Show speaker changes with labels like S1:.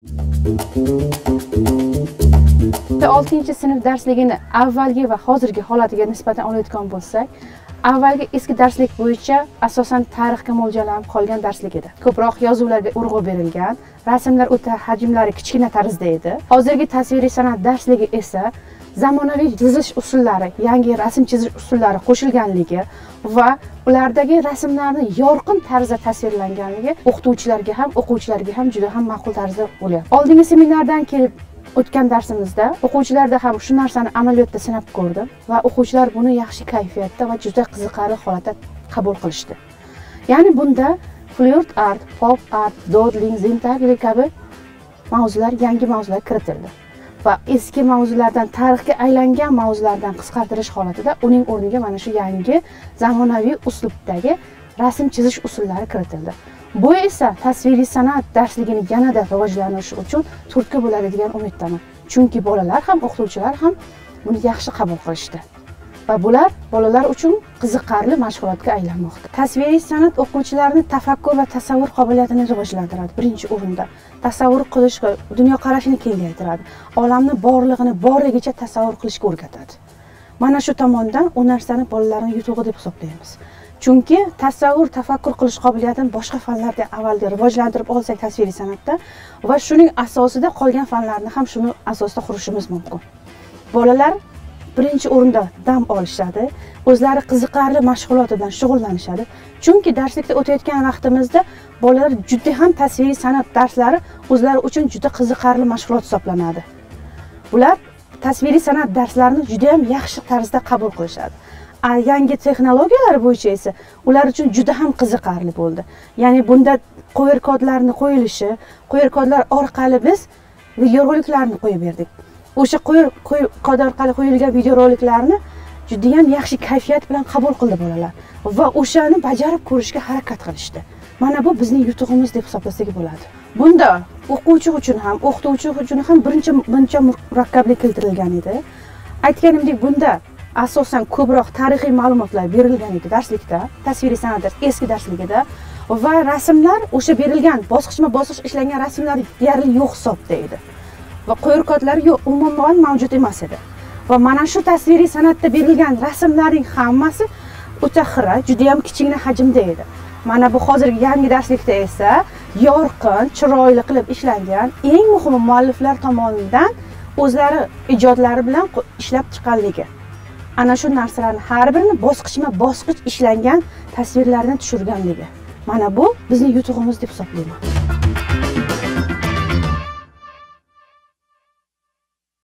S1: Oltinchi sinf darsligini avvalgi va hozirgi holatiga nisbatan olayotgan bo'lsak, avvalgi eski darslik bo'yicha asosan tarixga mo'ljallanib qolgan darslik edi. Ko'proq yozuvlarga urg'u berilgan, rasmlar o'ta hajmlari kichkina tarzda edi. Hozirgi tasviriy san'at darsligi esa zamonaviy chizish usullari, yangi rasm chizish usullari qo'shilganligi va ulardagi rasmlarni yorqin tarzda tasvirlanganligi o'qituvchilarga ham, o'quvchilarga ham juda ham ma'qul tarzda bo'lyapti. Oldingi seminardan kelib o'tgan darsimizda o'quvchilarda ham shu narsani amaliyotda sinab ko'rdim va o'quvchilar buni yaxshi kayfiyatda va juda qiziqarli holatda qabul qilishdi. Ya'ni bunda flirt art, pop art, dodling, zintagli kabi mavzular, yangi mavzular kiritildi. Va eski mavzulardan, tarixga aylangan mavzulardan qisqartirish holatida uning o'rniga mana shu yangi zamonaviy uslubdagi rasm chizish usullari kiritildi. Bu esa tasviriy san'at darsligini yanada rivojlanishi uchun turtki bo'ladi degan umiddaman. Chunki bolalar ham, o'qituvchilar ham buni yaxshi qabul qilishdi. Va bular bolalar uchun qiziqarli mashg'ulotga aylanmoqda. Tasviriy san'at o'quvchilarning tafakkur va tasavvur qobiliyatini rivojlantiradi. Birinchi o'rinda tasavvur qilishga, dunyoqarashini kengaytiradi. Olamni borlig'ini borligicha tasavvur qilishga o'rgatadi. Mana shu tomondan u narsani bolalarning yutug'i deb hisoblaymiz. Chunki tasavvur, tafakkur qilish qobiliyatini boshqa fanlarda avvalda rivojlantirib olsak tasviriy san'atda va shuning asosida qolgan fanlarni ham shuni asosida qurishimiz mumkin. Bolalar birinchi o'rinda dam olishadi, o'zlari qiziqarli mashg'ulot bilan shug'ullanishadi. Chunki darslikda o'tayotgan vaqtimizda bolalar juda ham tasviriy san'at darslari o'zlari uchun juda qiziqarli mashg'ulot hisoblanadi. Bular tasviriy san'at darslarini juda ham yaxshi tarzda qabul qilishadi. Yangi texnologiyalar bo'yicha esa ular uchun juda ham qiziqarli bo'ldi. Ya'ni bunda QR kodlarni qo'yilishi, QR kodlar orqali biz videoroliklarni qo'yib berdik. O'sha QR kod orqali qo'yilgan videoroliklarni juda ham yaxshi kayfiyat bilan qabul qildi bolalar va o'shani bajarib ko'rishga harakat qilishdi. Mana bu bizning yutug'imiz deb hisoblasak bo'ladi. Bunda o'quvchi uchun ham, o'qituvchi uchun ham birinchi murakkablik keltirilgan edi. Aytganimdek, bunda asosan ko'proq tarixiy ma'lumotlar berilgan edi darslikda, tasviriy san'at eski darsligida va rasmlar o'sha berilgan bosqichma-bosqich ishlangan rasmlar deyarli yo'q hisobda edi. Va QR kodlar umuman mavjud emas edi. Va mana shu tasviriy san'atda berilgan rasmlarning hammasi o'ta xira, juda ham kichkina hajmda edi. Mana bu hozirgi yangi darslikda esa yorqin, chiroyli qilib ishlangan, eng muhimi mualliflar tomonidan o'zlari ijodlari bilan ishlab chiqqanligi. Ana shu narsalarning har birini bosqichma-bosqich ishlangan tasvirlardan tushirganligi. Mana bu bizning yutug'imiz deb hisoblayman.